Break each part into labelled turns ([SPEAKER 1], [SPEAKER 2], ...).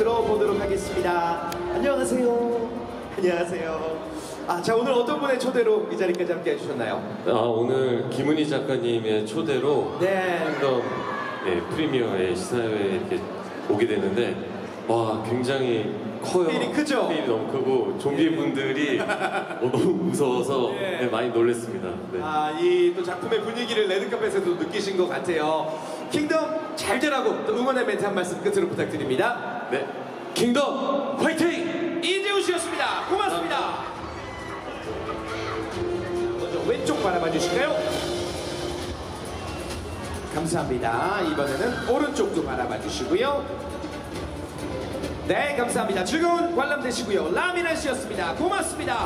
[SPEAKER 1] 들어보도록 하겠습니다. 안녕하세요. 안녕하세요. 자, 오늘 어떤 분의 초대로 이 자리까지 함께 해주셨나요?
[SPEAKER 2] 오늘 김은희 작가님의 초대로 킹덤 프리미어의 시사회에 이렇게 오게 되는데 와, 굉장히 커요.
[SPEAKER 1] 스케일이 크죠?
[SPEAKER 2] 스케일이 너무 크고 좀비 분들이 너무 무서워서 많이 놀랐습니다.
[SPEAKER 1] 이 또 작품의 분위기를 레드카펫에도 느끼신 것 같아요. 킹덤 잘 되라고 또 응원의 멘트 한 말씀 끝으로 부탁드립니다.
[SPEAKER 2] 네, 킹덤 화이팅!
[SPEAKER 1] 이재훈 씨였습니다. 고맙습니다. 먼저 왼쪽 바라봐 주실까요? 감사합니다. 이번에는 오른쪽도 바라봐 주시고요. 네, 감사합니다. 즐거운 관람 되시고요. 라미나 씨였습니다. 고맙습니다.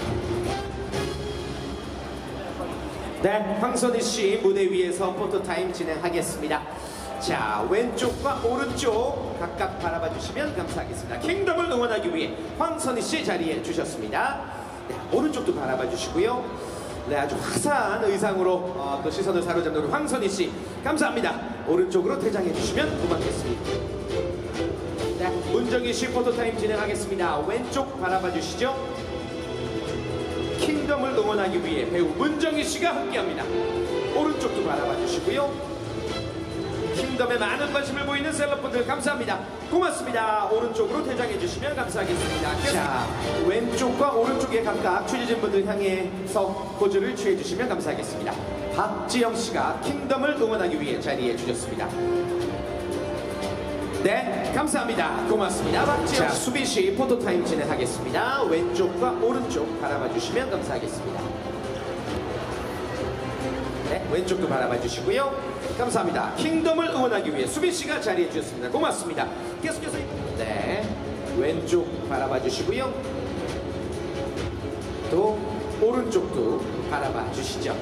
[SPEAKER 1] 네, 황선희 씨 무대 위에서 포토타임 진행하겠습니다. 자, 왼쪽과 오른쪽 각각 바라봐 주시면 감사하겠습니다. 킹덤을 응원하기 위해 황선희 씨 자리해 주셨습니다. 네, 오른쪽도 바라봐 주시고요. 네, 아주 화사한 의상으로 또 시선을 사로잡는 우리 황선희 씨 감사합니다. 오른쪽으로 퇴장해 주시면 고맙겠습니다. 네, 문정희 씨 포토타임 진행하겠습니다. 왼쪽 바라봐 주시죠. 킹덤을 응원하기 위해 배우 문정희 씨가 함께합니다. 오른쪽도 바라봐 주시고요. 킹덤에 많은 관심을 보이는 셀럽분들 감사합니다. 고맙습니다. 오른쪽으로 퇴장해 주시면 감사하겠습니다. 자, 왼쪽과 오른쪽에 각각 취재진분들 향해서 포즈를 취해 주시면 감사하겠습니다. 박지영 씨가 킹덤을 응원하기 위해 자리해 주셨습니다. 네, 감사합니다. 고맙습니다. 박지영 씨, 수빈 씨 포토타임 진행하겠습니다. 왼쪽과 오른쪽 바라봐 주시면 감사하겠습니다. 네, 왼쪽도 바라봐 주시고요. 감사합니다. 킹덤을 응원하기 위해 수빈 씨가 자리해 주셨습니다. 고맙습니다. 계속해서 네, 왼쪽 바라봐 주시고요. 또 오른쪽도 바라봐 주시죠.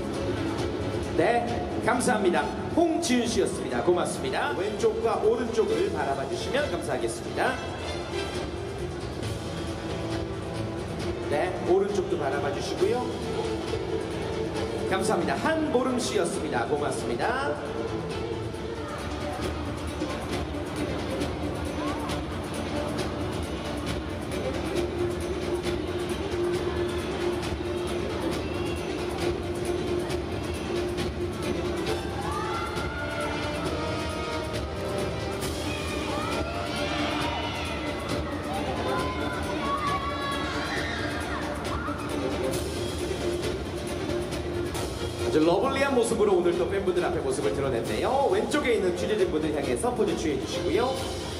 [SPEAKER 1] 네, 감사합니다. 홍지윤 씨였습니다. 고맙습니다. 왼쪽과 오른쪽을 바라봐 주시면 감사하겠습니다. 네, 오른쪽도 바라봐 주시고요. 감사합니다. 한보름 씨였습니다. 고맙습니다. 아주 러블리한 모습으로 오늘 또 팬분들 앞에 모습을 드러냈네요. 왼쪽에 있는 취재진분들 향해서 포즈 취해 주시고요.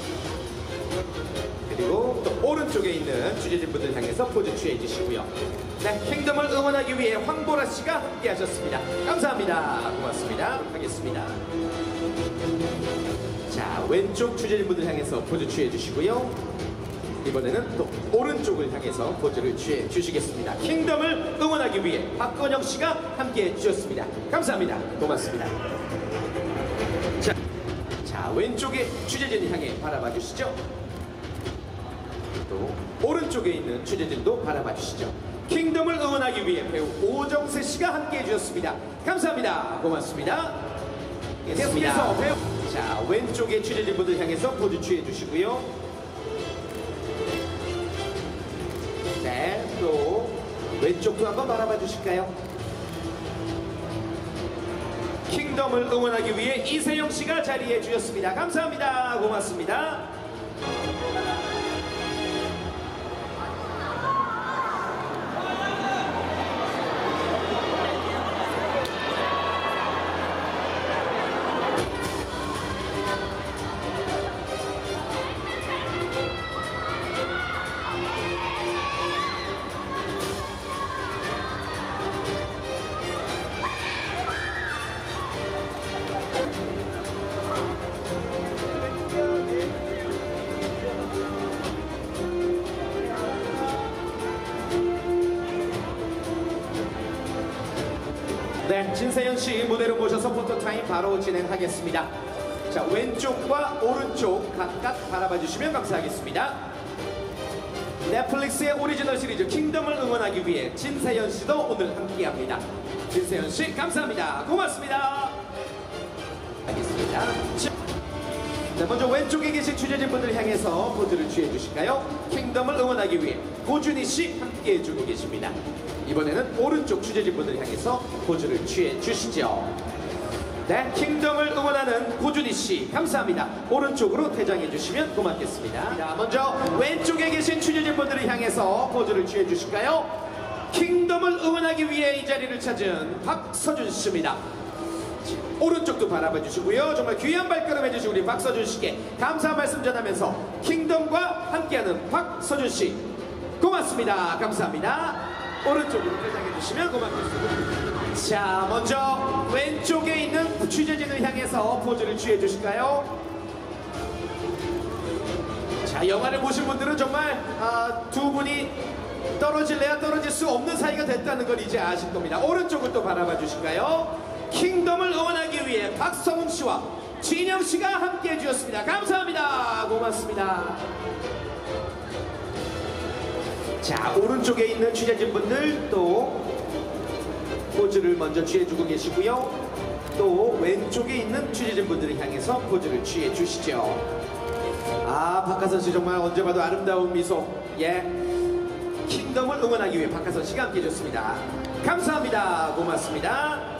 [SPEAKER 1] 그리고 또 오른쪽에 있는 취재진분들 향해서 포즈 취해 주시고요. 네, 킹덤을 응원하기 위해 황보라 씨가 함께 하셨습니다. 감사합니다. 고맙습니다. 하겠습니다. 자, 왼쪽 취재진분들 향해서 포즈 취해 주시고요. 이번에는 또 오른쪽을 향해서 포즈를 취해 주시겠습니다. 킹덤을 응원하기 위해 박건영 씨가 함께 해주셨습니다. 감사합니다. 고맙습니다. 자, 왼쪽에 취재진 향해 바라봐 주시죠. 또 오른쪽에 있는 취재진도 바라봐 주시죠. 킹덤을 응원하기 위해 배우 오정세 씨가 함께 해주셨습니다. 감사합니다. 고맙습니다. 계속해서 배우 자, 왼쪽에 취재진분들 향해서 포즈 취해 주시고요. 네, 또 왼쪽도 한번 바라봐 주실까요? 킹덤을 응원하기 위해 이세영 씨가 자리해 주셨습니다. 감사합니다. 고맙습니다. 네, 진세현 씨 무대로 모셔서 포토타임 바로 진행하겠습니다. 자, 왼쪽과 오른쪽 각각 바라봐 주시면 감사하겠습니다. 넷플릭스의 오리지널 시리즈 킹덤을 응원하기 위해 진세현 씨도 오늘 함께합니다. 진세현 씨 감사합니다. 고맙습니다. 알겠습니다. 자, 먼저 왼쪽에 계신 취재진분들 향해서 포즈를 취해 주실까요? 킹덤을 응원하기 위해 고준희 씨 함께 해주고 계십니다. 이번에는 오른쪽 취재진분들 향해서 포즈를 취해 주시죠. 네, 킹덤을 응원하는 고준희 씨 감사합니다. 오른쪽으로 퇴장해 주시면 고맙겠습니다. 자, 먼저 왼쪽에 계신 취재진분들을 향해서 포즈를 취해 주실까요? 킹덤을 응원하기 위해 이 자리를 찾은 박서준 씨입니다. 오른쪽도 바라봐 주시고요. 정말 귀한 발걸음 해주신 우리 박서준 씨께 감사 말씀 전하면서 킹덤과 함께하는 박서준 씨 고맙습니다. 감사합니다. 오른쪽으로 퇴장해 주시면 고맙겠습니다. 자, 먼저 왼쪽에 있는 취재진을 향해서 포즈를 취해 주실까요? 자, 영화를 보신 분들은 정말 두 분이 떨어질래야 떨어질 수 없는 사이가 됐다는 걸 이제 아실 겁니다. 오른쪽을 또 바라봐 주실까요? 킹덤을 응원하기 위해 박성웅 씨와 진영 씨가 함께 해주셨습니다. 감사합니다. 고맙습니다. 자, 오른쪽에 있는 취재진분들 또 포즈를 먼저 취해주고 계시고요. 또 왼쪽에 있는 취재진분들을 향해서 포즈를 취해 주시죠. 아, 박하선 씨 정말 언제 봐도 아름다운 미소. 예, 킹덤을 응원하기 위해 박하선 씨가 함께 해줬습니다. 감사합니다. 고맙습니다.